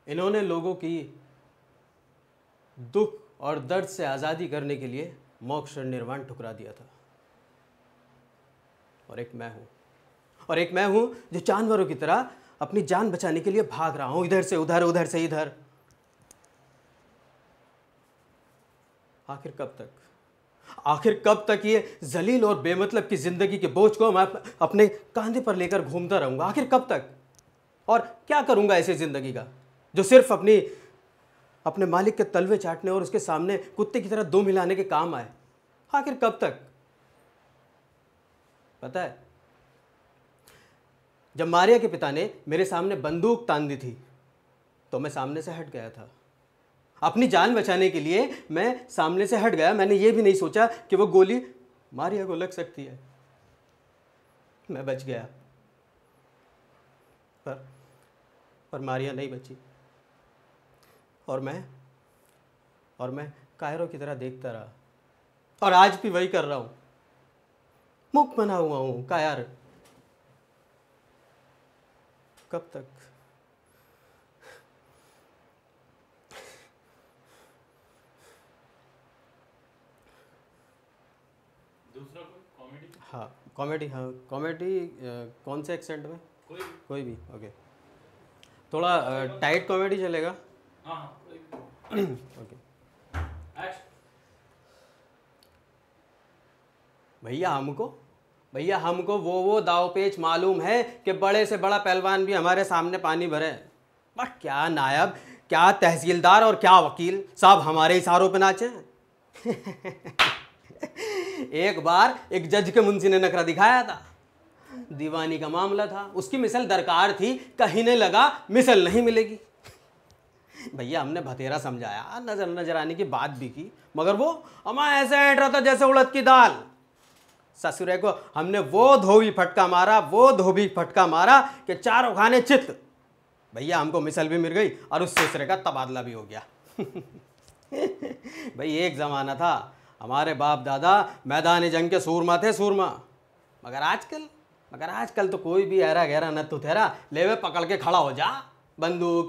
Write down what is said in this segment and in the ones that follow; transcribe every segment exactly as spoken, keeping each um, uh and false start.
इन्होंने लोगों की दुख और दर्द से आज़ादी करने के लिए मोक्ष और निर्वाण ठुकरा दिया था। और एक मैं हूँ और एक मैं हूँ जो जानवरों की तरह अपनी जान बचाने के लिए भाग रहा हूँ, इधर से उधर, उधर से इधर। आखिर कब तक आखिर कब तक ये जलील और बेमतलब की जिंदगी के बोझ को मैं अपने कंधे पर लेकर घूमता रहूंगा? आखिर कब तक? और क्या करूंगा ऐसी जिंदगी का जो सिर्फ अपनी अपने मालिक के तलवे चाटने और उसके सामने कुत्ते की तरह दो मिलाने के काम आए? आखिर कब तक? पता है, जब मारिया के पिता ने मेरे सामने बंदूक तान दी थी तो मैं सामने से हट गया था। अपनी जान बचाने के लिए मैं सामने से हट गया। मैंने ये भी नहीं सोचा कि वो गोली मारिया को लग सकती है। मैं बच गया, पर पर मारिया नहीं बची। और मैं और मैं कायरों की तरह देखता रहा और आज भी वही कर रहा हूं। मुक्त बना हुआ हूं कायर। कब तक? दूसरा कोई कॉमेडी? हाँ कॉमेडी। हाँ कॉमेडी कौन से एक्सेंट में? कोई भी। कोई भी ओके। थोड़ा टाइट कॉमेडी चलेगा? हाँ हाँ कोई भी। ओके। एक्शन। भैया हमको भैया हमको वो वो दाव पेच मालूम है कि बड़े से बड़ा पहलवान भी हमारे सामने पानी भरे, बट क्या नायब, क्या तहसीलदार और क्या वकील साहब हमारे इशारों पे नाचे। एक बार एक जज के मुंशी ने नखरा दिखाया था। दीवानी का मामला था, उसकी मिसल दरकार थी, कहीं ने लगा मिसल नहीं मिलेगी। भैया हमने भतेरा समझाया, नजर नजर आने की बात भी की, मगर वो हमारा ऐसे ऐंठ रहा था जैसे उड़द की दाल। ससुरे को हमने वो धोबी फटका मारा वो धोबी फटका मारा कि चारों खाने चित। भैया हमको मिसल भी मिल गई और उस सिलसिले का तबादला भी हो गया। भाई एक ज़माना था, हमारे बाप दादा मैदानी जंग के सूरमा थे, सूरमा। मगर आजकल मगर आजकल तो कोई भी ऐरा गहरा न तो तेरा ले वे पकड़ के खड़ा हो जा बंदूक।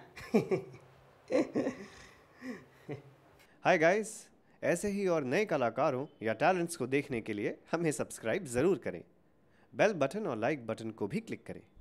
हाय गाइस, ऐसे ही और नए कलाकारों या टैलेंट्स को देखने के लिए हमें सब्सक्राइब ज़रूर करें। बेल बटन और लाइक बटन को भी क्लिक करें।